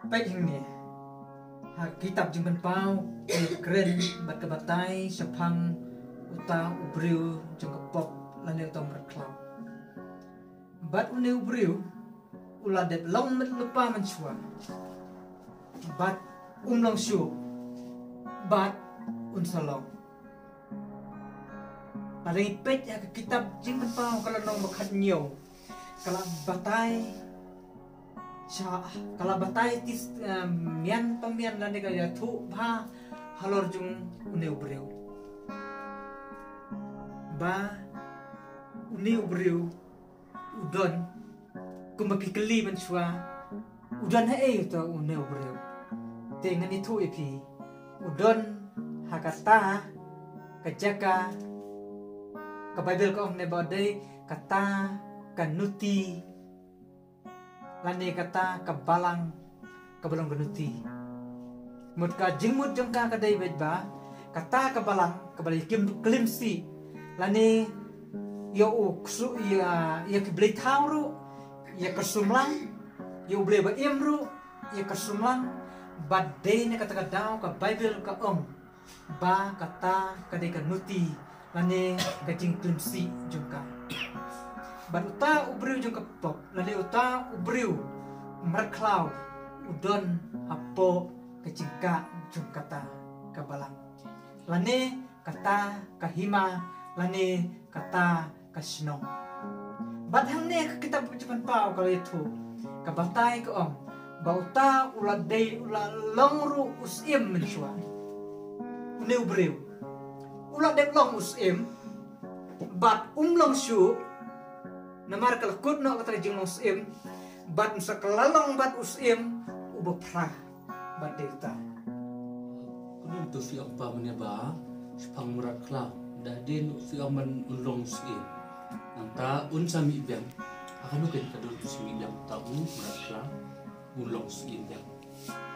baik ini kitab jemben pau keren bat kebatai sepang uta ubriu jeng kepop lan utang berklau bat une ubriu uladet long met lupa mensua bat long syu bat unsalong pada ipet ya kitab jemben pau kalau nong makan nyo kalau batai kalau batai tis mian pemian lan kaya thu ba halor jung une ubriu ba une ubriu udon kumaki keli mensua udon hae to une ubriu tengan itu ipi udon hakata kajaka ka Bible ko ne badai kata kanuti lane kata kabalang genuti mut ka jingmut jengka kadai bedba kata kabalang kabali klimsi lane yo ksu ya kibli tauru ya kesumlang yo ble ba imru ya kesumlang badai ne kata kadau ka Bible ka ba kata kadai kanuti lane kajing klimsi jengka baruta ubriu jeng kepop lale uta ubriu merklau udon apo kecingka jeng kata kabalang lane kata kahima lane kata kasino badhang ne kita bujukan pau kalau itu kabatai ke bauta uladei ulalongru usim mensua ne ubriu uladei long usim bat long syu namar kalkut no kata jeng usim bat sakalalong bat usim ubapra bat delta kuno tu fi apa meneba sepang murat klau dadin fi aman ulong usim nanta sami biang akan nuken kadul tu simi biang tahu murat klau ulong usim biang